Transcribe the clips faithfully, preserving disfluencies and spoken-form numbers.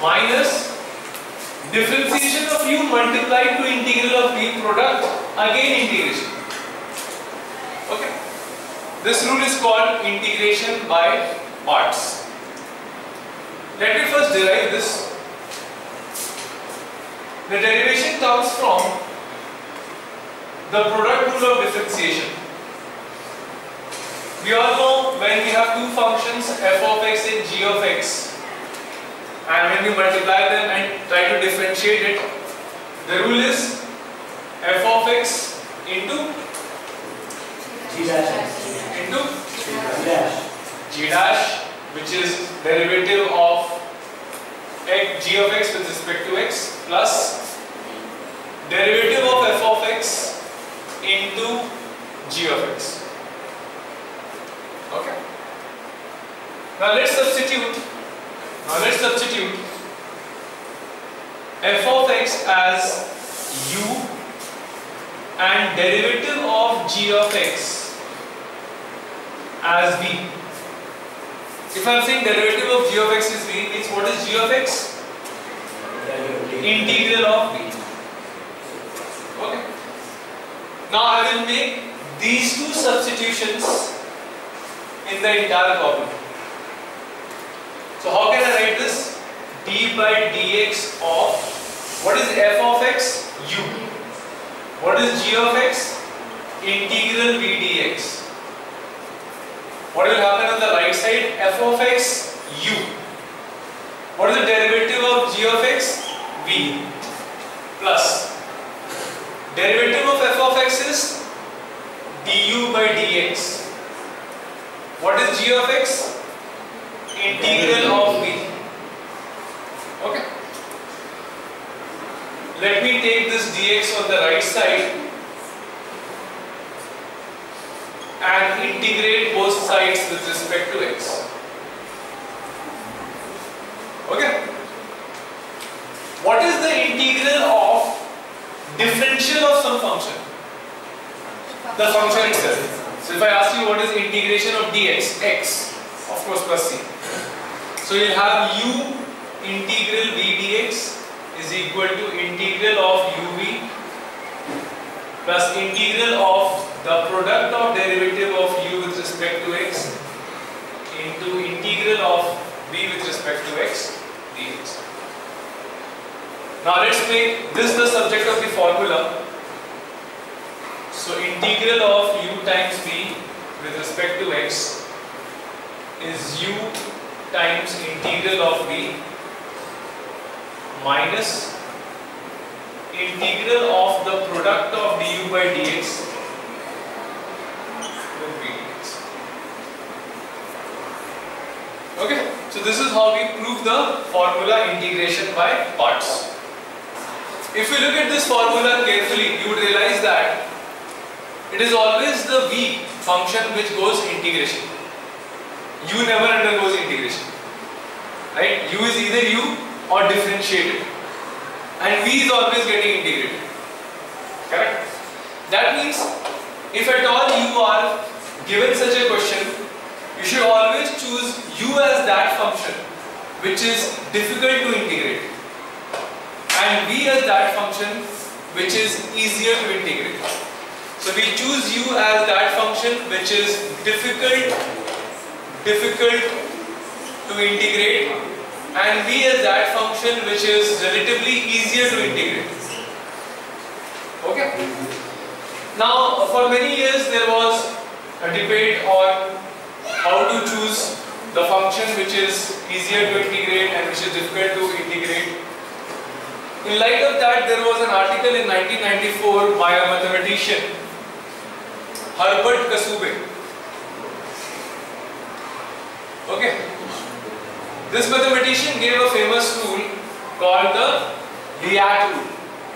minus differentiation of u multiplied to integral of v product, again integration. Okay. This rule is called integration by parts. Let me first derive this. The derivation comes from the product rule of differentiation. We all know when we have two functions f of x and g of x, and when we multiply them and try to differentiate it, the rule is f of x into g dash into g dash g dash, which is derivative of x, g of x with respect to x, plus derivative of f of x into g of x. Okay. Now let's substitute. Now let's substitute f of x as u and derivative of g of x as v. If I am saying derivative of g of x is v, means what is g of x? Integral of v. Okay. Now I will make these two substitutions in the entire problem. So how can I write this? D by dx of, what is f of x? U. What is g of x? Integral v dx. What will happen on the right side? F of x, u. What is the derivative of g of x? V. Plus derivative of f of x is du by dx. What is g of x? Integral of v. Okay. Let me take this dx on the right side and integrate both sides with respect to x. Okay. What is the integral of differential of some function? The function itself. So if I ask you what is integration of dx, x, of course plus c. So you will have u integral v dx is equal to integral of uv plus integral of the product of derivative of u with respect to x into integral of v with respect to x dx. Now let's make this the subject of the formula. So integral of u times v with respect to x is u times integral of v minus integral of the product of du by dx with v dx. Okay, so this is how we prove the formula integration by parts. If you look at this formula carefully, you would realize that it is always the v function which goes integration. U never undergoes integration. Right? U is either u or differentiated. And v is always getting integrated. Correct? That means if at all you are given such a question, you should always choose u as that function which is difficult to integrate, and v as that function which is easier to integrate. So we choose u as that function which is difficult, difficult to integrate, and v as that function which is relatively easier to integrate. Okay. Now, for many years there was a debate on how to choose the function which is easier to integrate and which is difficult to integrate. In light of that, there was an article in nineteen ninety-four by a mathematician, Herbert Kasube. Okay. This mathematician gave a famous rule called the Liat rule.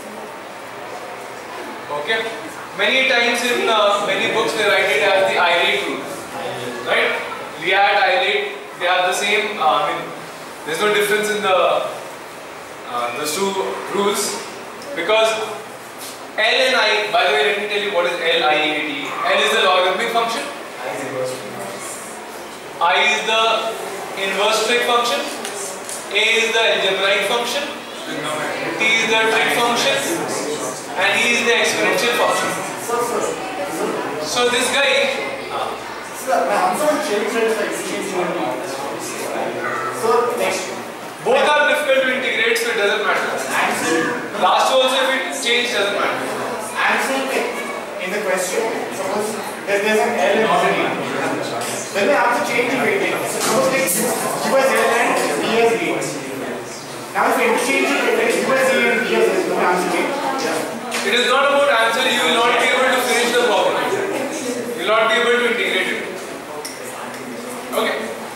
Okay. Many times in uh, many books they write it as the Irate rule. Right? Liat, Irate, they are the same. Uh, I mean, there is no difference in the uh, those two rules, because L and I, by the way, let me tell you what is L, I, A, T. L is the logarithmic function. I is the inverse trig function. A is the algebraic function, T is the trig function, and E is the exponential function. So this guy, so next, both are difficult to integrate, so it doesn't matter. Last also if it change doesn't matter. Answer in the question, suppose there is an L and D. When we have to change the weighting, suppose like U as L and B as D. Now if we interchange the weighting, U as A and B as S, no answer change. It is not about answer, you will not be able to finish the problem. You will not be able to integrate it. Okay.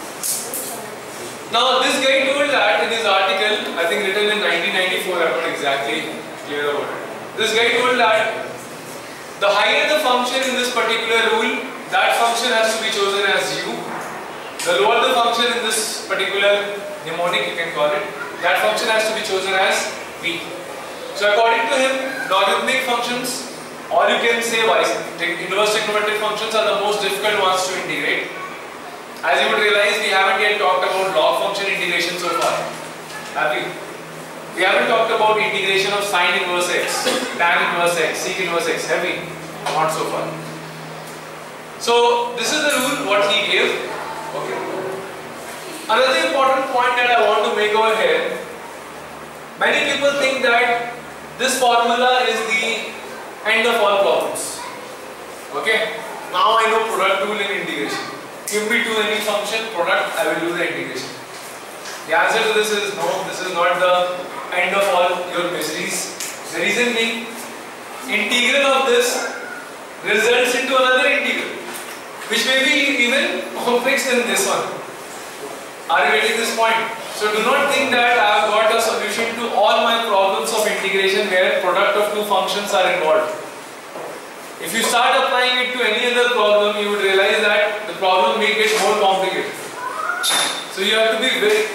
Now this guy told that in his article, I think written in nineteen ninety-four, I'm not exactly clear about it. This guy told that the higher the function in this particular rule, that function has to be chosen as u. The lower the function in this particular mnemonic, you can call it, that function has to be chosen as v. So according to him, logarithmic functions, or you can say vice, inverse trigonometric functions are the most difficult ones to integrate. As you would realize, we haven't yet talked about log function integration so far. Have we? We haven't talked about integration of sine inverse x, tan inverse x, sec inverse x. Have we? Not so far. So this is the rule what he gave. Okay. Another important point that I want to make over here. Many people think that this formula is the end of all problems. Okay. Now I know product rule in integration. Give me to any function product, I will do the integration. The answer to this is no. This is not the end of all your miseries. The reason being, integral of this results into another integral, which may be even complex than this one. Are you getting this point? So do not think that I have got a solution to all my problems of integration where product of two functions are involved. If you start applying it to any other problem, you would realize that the problem may get more complicated. So you have to be very...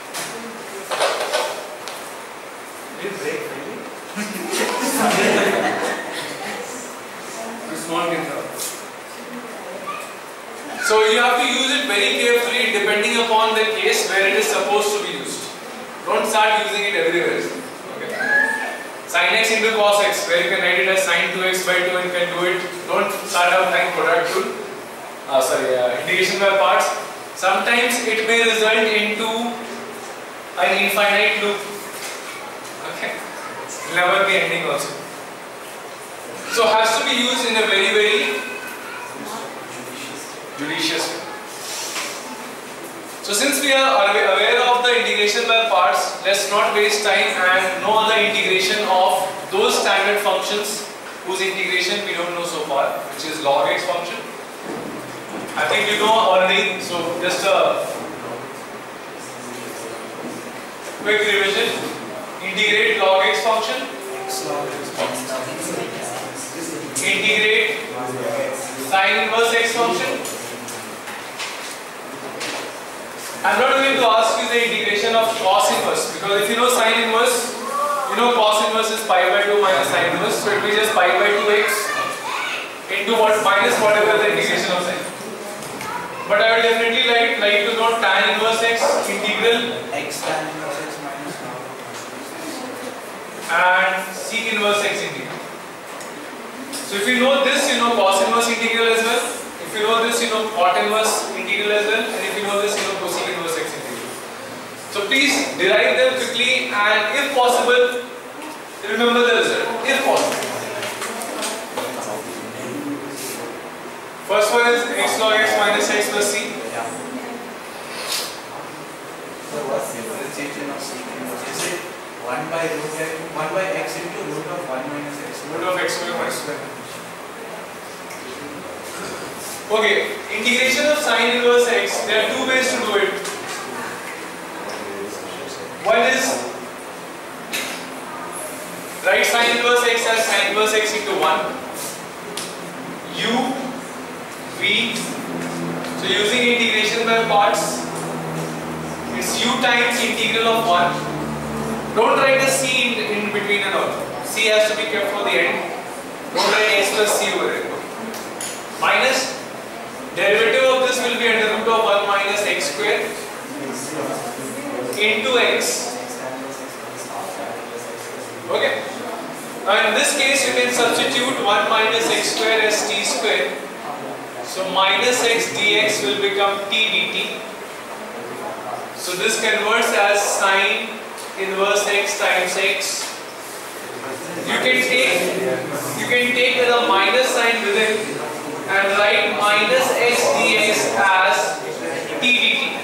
Did it break really? Small guitar. So you have to use it very carefully depending upon the case where it is supposed to be used. Don't start using it everywhere. Okay. Sin x into cos x, where you can write it as sin two x by two and you can do it. Don't start applying product rule. Uh, sorry, uh, integration by parts. Sometimes it may result into an infinite loop. Okay. It will never be ending also. So has to be used in a very very judicious way. So since we are aware of the integration by parts, let's not waste time and know the integration of those standard functions whose integration we don't know so far, which is log x function. I think you know already, so just a quick revision. Integrate log x function. Integrate sin inverse x function. I'm not going to ask you the integration of cos inverse, because if you know sin inverse, you know cos inverse is pi by two minus sin inverse, so it will be just pi by two x into what minus whatever the integration of sin. But I would definitely like, like to know tan inverse x integral X tan inverse x minus and sec inverse x integral. So if you know this, you know cos inverse integral as well. If you know this, you know cot inverse integral as well, and if you know this, you know cosec inverse x integral. So please derive them quickly, and if possible, remember the result. If possible. First one is x log x minus x plus c. Yeah. So what's the differentiation of sec inverse? Is it one by root x, one by x into root of one minus x? Root of x square minus square. Okay, integration of sin inverse x, there are two ways to do it. One is write sin inverse x as sin inverse x into one. U, V. So using integration by parts, it's u times integral of one. Don't write a c in, in between and all. C has to be kept for the end. Don't write x plus c over it. Minus derivative of this will be under root of one minus x square into x. Okay. Now in this case you can substitute one minus x square as t square. So minus x dx will become t dt. So this converts as sine inverse x times x. You can take you can take the minus sign within and write minus x dx as t dt.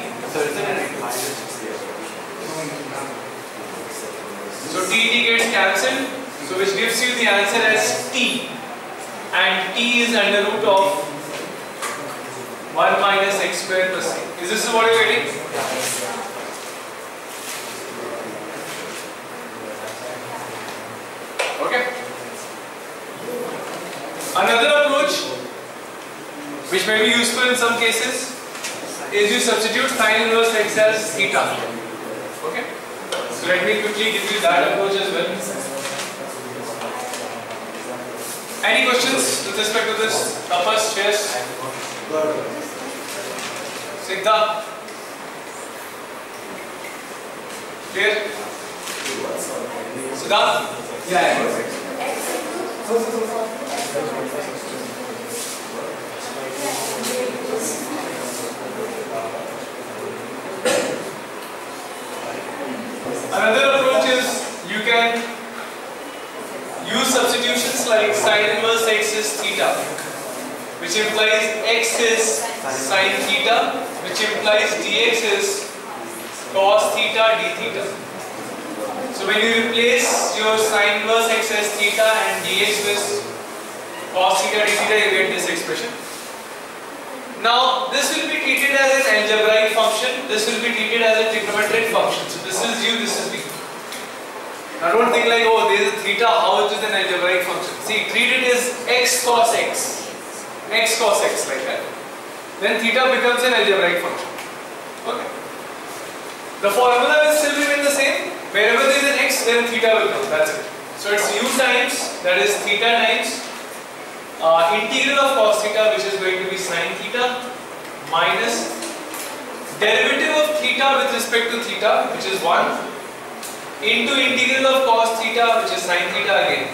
So t t gets cancelled. So which gives you the answer as t, and t is under root of one minus x square plus c. Is this what you're getting? Okay. Another approach which may be useful in some cases is you substitute sine inverse x as theta. Okay. So let me quickly give you that approach as well. Any questions with respect to this? Tapas, yes. Siddha? Clear? Siddha? Yeah. Another approach is you can use substitutions like sine inverse x is theta, which implies x is sine theta, which implies dx is cos theta d theta. So when you replace your sine inverse x as theta and dx with cos theta d theta, you get this expression. Now this will be treated as an algebraic function, this will be treated as a trigonometric function. So this is u, this is v. Now don't think like, oh, there is a theta, how it is an algebraic function. See, treat it as x cos x, x cos x like that. Then theta becomes an algebraic function. Okay. The formula will still remain the same. Wherever there is an x, then theta will come. That's it. So it's u times, that is theta times uh, integral of cos theta, which is going to be sine theta, minus derivative of theta with respect to theta, which is one, into integral of cos theta, which is sine theta again.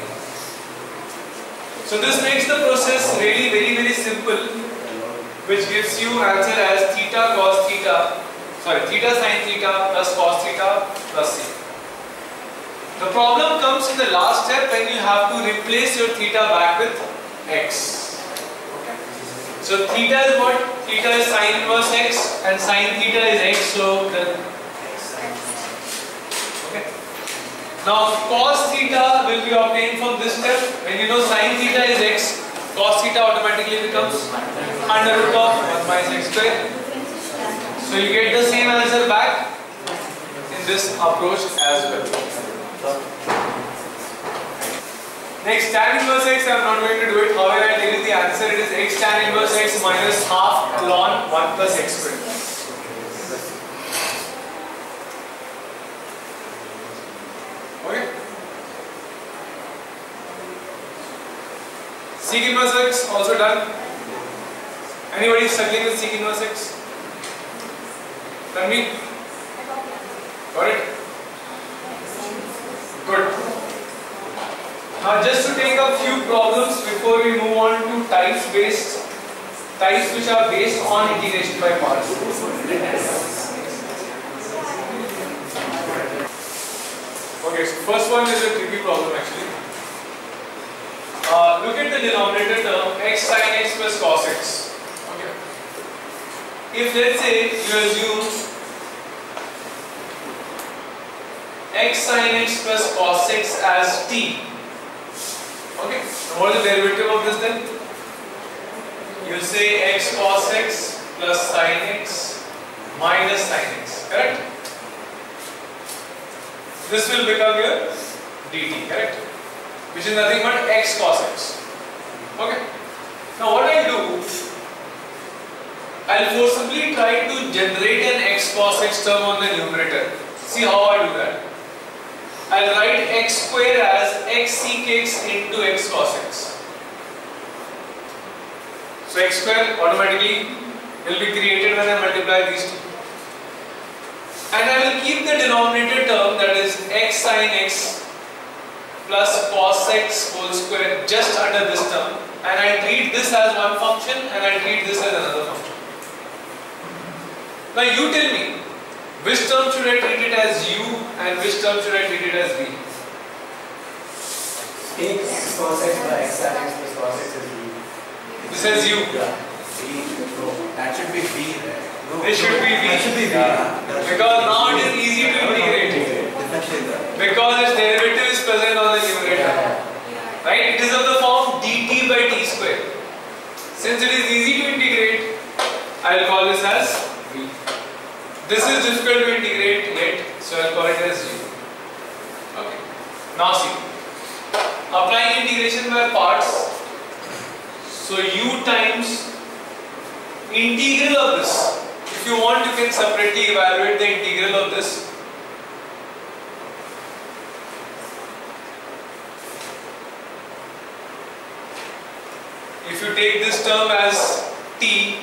So this makes the process really very very simple, which gives you answer as theta cos theta, sorry, theta sine theta plus cos theta plus c. The problem comes in the last step when you have to replace your theta back with x. Okay. So theta is what? Theta is sine inverse x and sine theta is x, so the now cos theta will be obtained from this step. When you know sine theta is x, cos theta automatically becomes under root of one minus x square. So you get the same answer back in this approach as well. Next, tan inverse x, I am not going to do it. However, I tell you the answer, it is x tan inverse x minus half ln one plus x square. Okay. Sec inverse x also done. Anybody struggling with sec inverse x? Done me? Got it? Good. Now just to take a few problems before we move on to types based, types which are based on integration by parts. Okay, so first one is a tricky problem actually. Uh, look at the denominator term x sin x plus cos x. Okay. If let's say you assume x sin x plus cos x as t. Okay. Now what is the derivative of this then? You say x cos x plus sin x minus sin x. Correct? This will become your dt, correct? Which is nothing but x cos x. Okay. Now what I'll do, I'll forcibly try to generate an x cos x term on the numerator. See how I do that. I'll write x square as x sec x into x cos x. So x square automatically will be created when I multiply these two. and I will keep the denominator term, that is x sin x plus cos x whole square, just under this term, and I treat this as one function and I treat this as another function. Now you tell me, which term should I treat it as u and which term should I treat it as v? Take x cos x by x sin x plus cos x is v. This is u. Yeah. V. No, that should be v, right? No, This should be v. That should be v. Yeah. Because now it is easy to integrate. Because its derivative is present on the numerator. Right? It is of the form dt by t square. Since it is easy to integrate, I will call this as v. This is difficult to integrate yet, so I will call it as u. Okay. Now see. Applying integration by parts. So u times integral of this. If you want, you can separately evaluate the integral of this. If you take this term as t,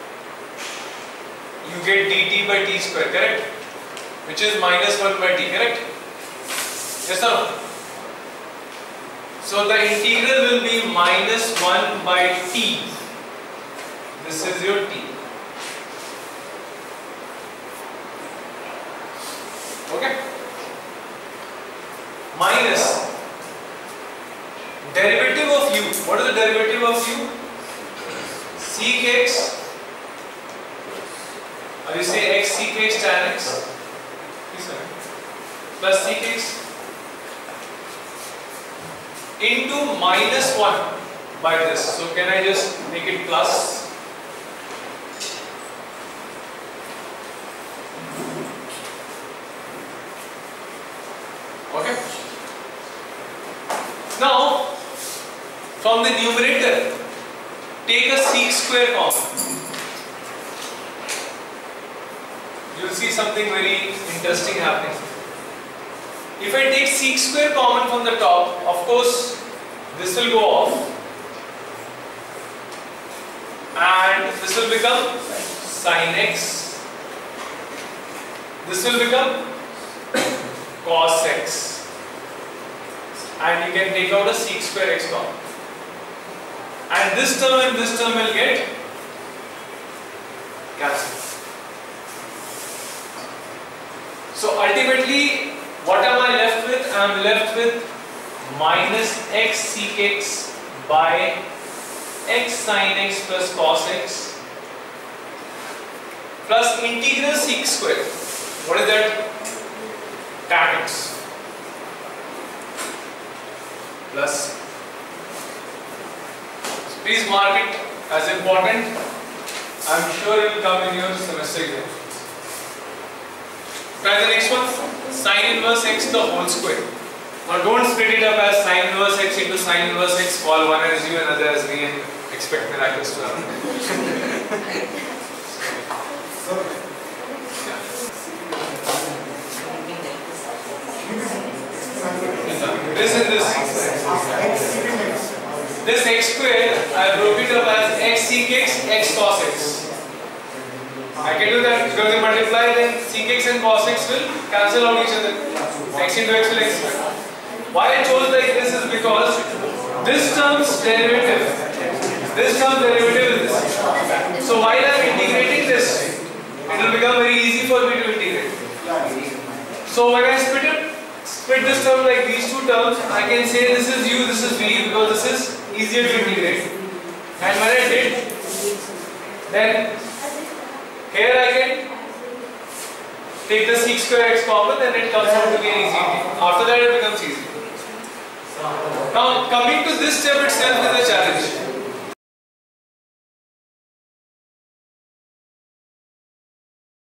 you get dt by t square, correct? Which is minus one by t, correct? Yes or no? So the integral will be minus one by t. This is your t. Okay? Minus derivative of u. What is the derivative of u? Sec x, or you say x sec x tan x, plus sec x into minus one by this. So can I just make it plus? Okay. Now, from the numerator, take a sec square common. You will see something very interesting happening. If I take sec square common from the top, of course, this will go off, and this will become sin x. This will become cos x, and you can take out a sec square x common, and this term and this term will get cancelled. So ultimately, what am I left with? I am left with minus x sec x by x sin x plus cos x plus integral sec square. What is that? Tan x plus. So please mark it as important. I am sure it will come in your semester exam. Try the next one. Sin inverse x the whole square. Now don't split it up as sin inverse x into sin inverse x, call one as u and other as v and expect miracles to happen. This is this. This x square, I broke it up as x sec x, x cos x. I can do that because you multiply, then sec x and cos x will cancel out each other. X into x will x square. Why I chose like this is because this term's derivative, this term's derivative is this. So while I am integrating this, it will become very easy for me to integrate. So when I split it, split this term like these two terms, I can say this is u, this is v, because this is easier to integrate. And when I did, then here I can take the sec square x common, and it comes out to be an easy thing. After that it becomes easy. Now coming to this step itself is a challenge.